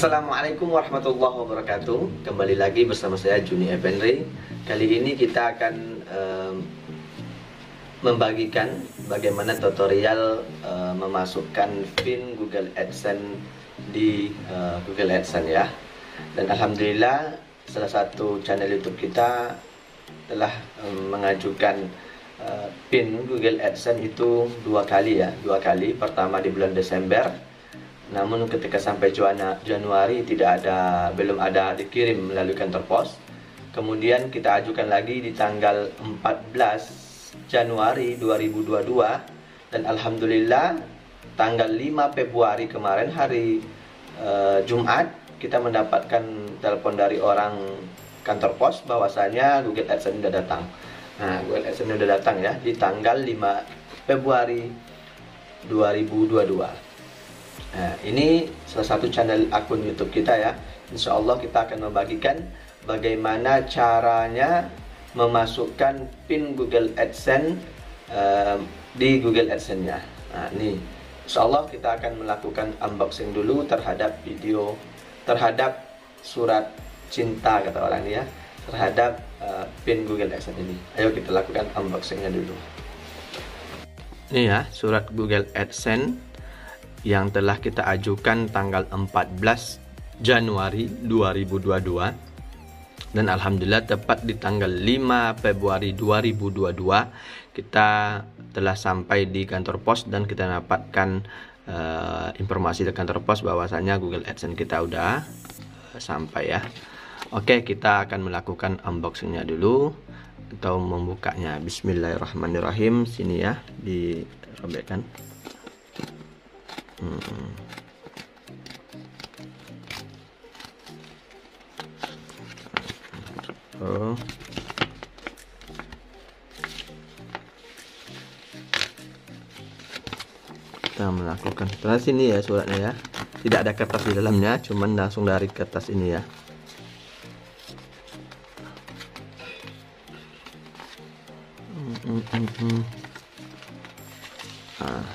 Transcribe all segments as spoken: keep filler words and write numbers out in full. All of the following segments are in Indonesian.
Assalamualaikum warahmatullahi wabarakatuh. Kembali lagi bersama saya Juni Effenry. Kali ini kita akan um, membagikan bagaimana tutorial uh, memasukkan pin Google AdSense di uh, Google AdSense ya. Dan alhamdulillah salah satu channel YouTube kita telah um, mengajukan uh, pin Google AdSense itu dua kali ya, dua kali. Pertama di bulan Desember. Namun ketika sampai Januari tidak ada, belum ada dikirim melalui kantor pos. Kemudian kita ajukan lagi di tanggal empat belas Januari dua ribu dua puluh dua. Dan alhamdulillah tanggal lima Februari kemarin hari uh, Jumat, kita mendapatkan telepon dari orang kantor pos bahwasanya Google AdSense sudah datang. Nah, Google AdSense sudah datang ya di tanggal lima Februari dua ribu dua puluh dua. Nah, ini salah satu channel akun YouTube kita ya. Insya Allah kita akan membagikan bagaimana caranya memasukkan pin Google AdSense uh, di Google AdSense-nya. Nah, ini Insya Allah kita akan melakukan unboxing dulu terhadap video, terhadap surat cinta kata orang ya, terhadap uh, pin Google AdSense ini. Ayo kita lakukan unboxingnya dulu. Ini ya surat Google AdSense yang telah kita ajukan tanggal empat belas Januari dua ribu dua puluh dua, dan alhamdulillah tepat di tanggal lima Februari dua ribu dua puluh dua kita telah sampai di kantor pos dan kita dapatkan uh, informasi dari kantor pos bahwasanya Google AdSense kita udah uh, sampai ya. Oke, kita akan melakukan unboxingnya dulu atau membukanya. Bismillahirrahmanirrahim. Sini ya, dirobekkan. Hmm. Oh. Kita melakukan terus sini ya suratnya ya. Tidak ada kertas di dalamnya, cuman langsung dari kertas ini ya. Hmm, hmm, hmm, hmm. Ah.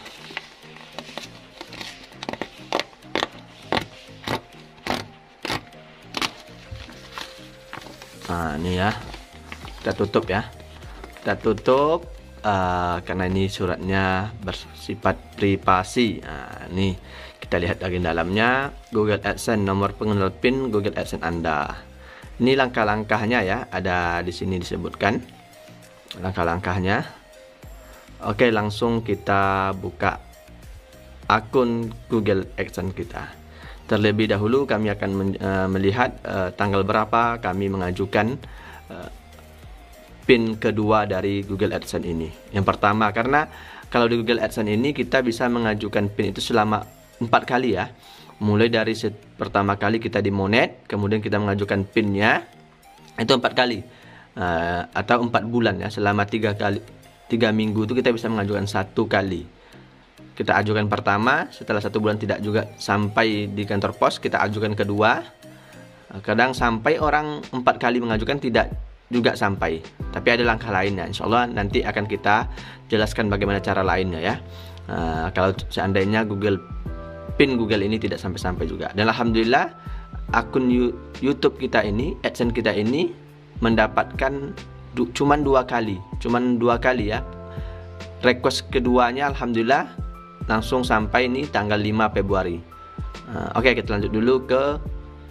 Nah, ini ya, kita tutup ya, kita tutup uh, karena ini suratnya bersifat privasi. Nah, ini kita lihat lagi dalamnya, Google AdSense, nomor pengenal pin Google AdSense Anda. Ini langkah-langkahnya ya, ada di sini disebutkan langkah-langkahnya. Oke, langsung kita buka akun Google AdSense kita. Terlebih dahulu kami akan men, uh, melihat uh, tanggal berapa kami mengajukan uh, pin kedua dari Google AdSense ini. Yang pertama, karena kalau di Google AdSense ini kita bisa mengajukan pin itu selama empat kali ya. Mulai dari pertama kali kita di monet, kemudian kita mengajukan pinnya itu empat kali uh, atau empat bulan ya. Selama tiga kali, tiga minggu itu kita bisa mengajukan satu kali. Kita ajukan pertama, setelah satu bulan tidak juga sampai di kantor pos, kita ajukan kedua. Kadang sampai orang empat kali mengajukan tidak juga sampai. Tapi ada langkah lainnya. Insya Allah nanti akan kita jelaskan bagaimana cara lainnya ya. Nah, kalau seandainya Google pin Google ini tidak sampai-sampai juga. Dan alhamdulillah akun YouTube kita ini, AdSense kita ini mendapatkan du cuman dua kali, cuman dua kali ya. Request keduanya alhamdulillah langsung sampai nih tanggal lima Februari. uh, Oke, kita lanjut dulu ke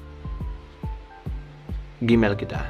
Gmail kita.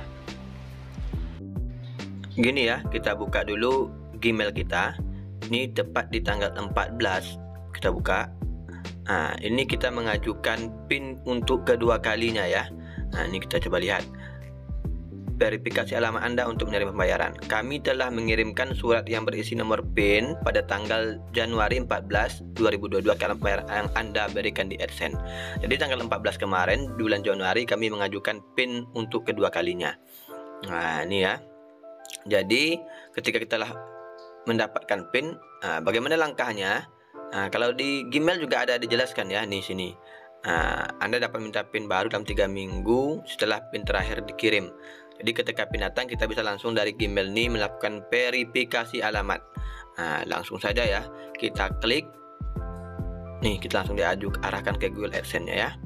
Gini ya, kita buka dulu Gmail kita. Ini tepat di tanggal empat belas kita buka. Nah, ini kita mengajukan pin untuk kedua kalinya ya. Nah, ini kita coba lihat. Verifikasi alamat Anda untuk menerima pembayaran. Kami telah mengirimkan surat yang berisi nomor PIN pada tanggal Januari empat belas dua ribu dua puluh dua ke alamat pembayaran yang Anda berikan di AdSense. Jadi tanggal empat belas kemarin di bulan Januari kami mengajukan PIN untuk kedua kalinya. Nah, ini ya. Jadi ketika kita telah mendapatkan PIN, nah, bagaimana langkahnya? Nah, kalau di Gmail juga ada dijelaskan ya di sini. Nah, Anda dapat minta PIN baru dalam tiga minggu setelah PIN terakhir dikirim. Jadi ketika PIN datang, kita bisa langsung dari Gmail ini melakukan verifikasi alamat. Nah, langsung saja ya, kita klik. Nih, kita langsung diajuk arahkan ke Google AdSense-nya ya.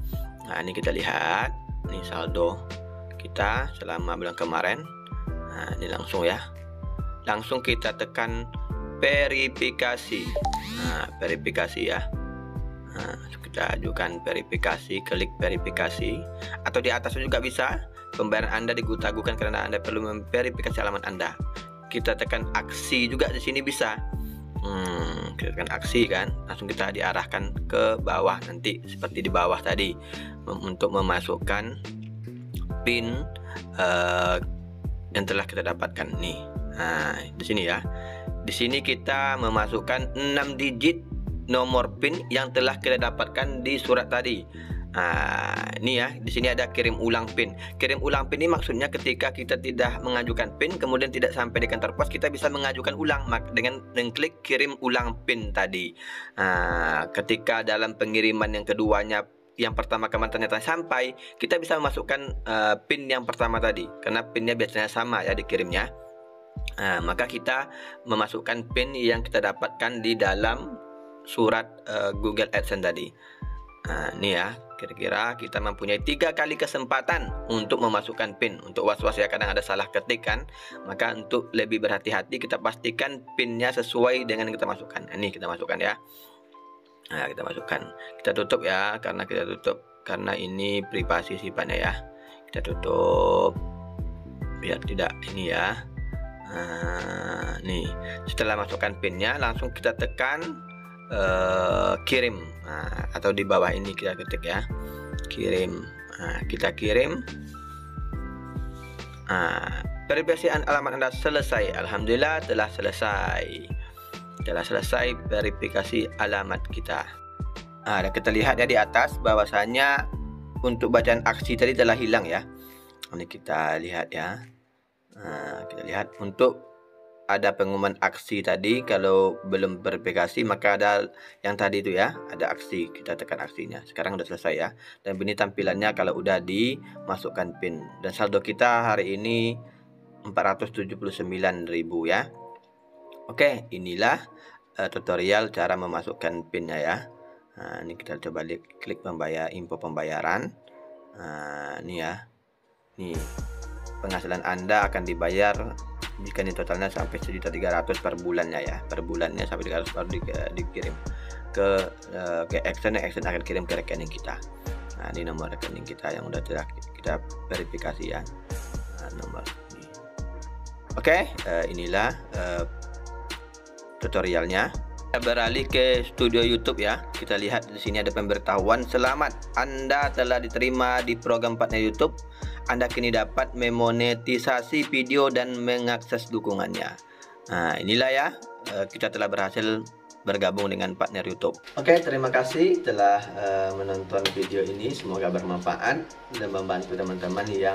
Nah, ini kita lihat, ini saldo kita selama bulan kemarin. Nah, ini langsung ya. Langsung kita tekan verifikasi. Nah, verifikasi ya. Nah, kita ajukan verifikasi, klik verifikasi, atau di atas juga bisa. Pembayaran Anda digutagukan karena Anda perlu memverifikasi alamat Anda. Kita tekan aksi juga di sini bisa. Hmm, kita tekan aksi kan, langsung kita diarahkan ke bawah nanti seperti di bawah tadi untuk memasukkan PIN uh, yang telah kita dapatkan nih. Nah, di sini ya. Di sini kita memasukkan enam digit nomor PIN yang telah kita dapatkan di surat tadi. Nah, ini ya, di sini ada kirim ulang PIN. Kirim ulang PIN ini maksudnya ketika kita tidak mengajukan PIN kemudian tidak sampai di kantor pos, kita bisa mengajukan ulang dengan mengklik kirim ulang PIN tadi. Nah, ketika dalam pengiriman yang keduanya, yang pertama kemarin ternyata sampai, kita bisa memasukkan uh, PIN yang pertama tadi karena PINnya biasanya sama ya dikirimnya. Nah, maka kita memasukkan PIN yang kita dapatkan di dalam surat uh, Google AdSense tadi. Nah, ini ya, kira-kira kita mempunyai tiga kali kesempatan untuk memasukkan PIN. Untuk was-was ya, kadang ada salah ketik kan. Maka untuk lebih berhati-hati, kita pastikan PIN-nya sesuai dengan yang kita masukkan. Nah, ini kita masukkan ya. Nah, kita masukkan. Kita tutup ya, karena kita tutup karena ini privasi sifatnya ya. Kita tutup biar tidak ini ya. Nah, nih, setelah masukkan PIN-nya, langsung kita tekan Uh, kirim. Nah, atau di bawah ini kita ketik ya, kirim. Nah, kita kirim. Nah, verifikasi alamat Anda selesai. Alhamdulillah telah selesai. Telah selesai verifikasi alamat kita. Nah, dan kita lihat ya di atas bahwasanya untuk bacaan aksi tadi telah hilang ya. Ini kita lihat ya. Nah, kita lihat untuk ada pengumuman aksi tadi, kalau belum verifikasi maka ada yang tadi itu ya, ada aksi, kita tekan aksinya. Sekarang udah selesai ya, dan ini tampilannya kalau udah dimasukkan PIN. Dan saldo kita hari ini empat ratus tujuh puluh sembilan ribu ya. Oke, inilah uh, tutorial cara memasukkan PIN-nya ya. Nah, ini kita coba klik membayar, info pembayaran. Nah, ini ya, nih penghasilan Anda akan dibayar jika ini totalnya sampai sejuta tiga ratus per bulannya ya, per bulannya sampai tiga ratus baru di, dikirim ke uh, ke Action, Action akan kirim ke rekening kita. Nah, ini nomor rekening kita yang udah telah kita verifikasi ya. Nah, nomor ini. Oke, uh, inilah uh, tutorialnya. Kita beralih ke studio YouTube ya. Kita lihat di sini ada pemberitahuan, selamat Anda telah diterima di program partner YouTube. Anda kini dapat memonetisasi video dan mengakses dukungannya. Nah, inilah ya, kita telah berhasil bergabung dengan partner YouTube. Oke, terima kasih telah uh, menonton video ini. Semoga bermanfaat dan membantu teman-teman yang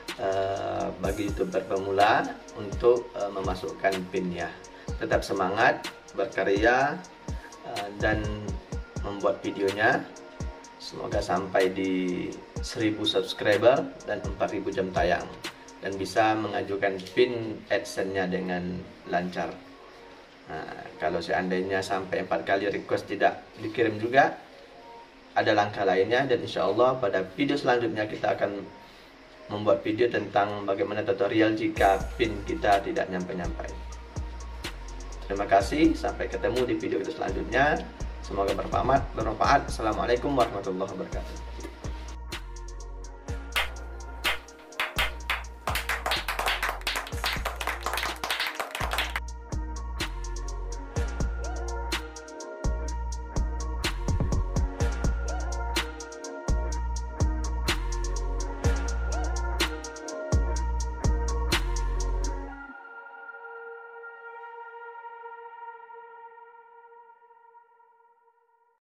uh, bagi YouTuber pemula untuk uh, memasukkan PIN-nya. Tetap semangat berkarya uh, dan membuat videonya. Semoga sampai di seribu subscriber dan empat ribu jam tayang, dan bisa mengajukan PIN AdSense-nya dengan lancar. Nah, kalau seandainya sampai empat kali request tidak dikirim juga, ada langkah lainnya, dan insya Allah pada video selanjutnya kita akan membuat video tentang bagaimana tutorial jika PIN kita tidak nyampe-nyampe. Terima kasih, sampai ketemu di video kita selanjutnya. Semoga bermanfaat. Bermanfaat. Assalamualaikum warahmatullahi wabarakatuh.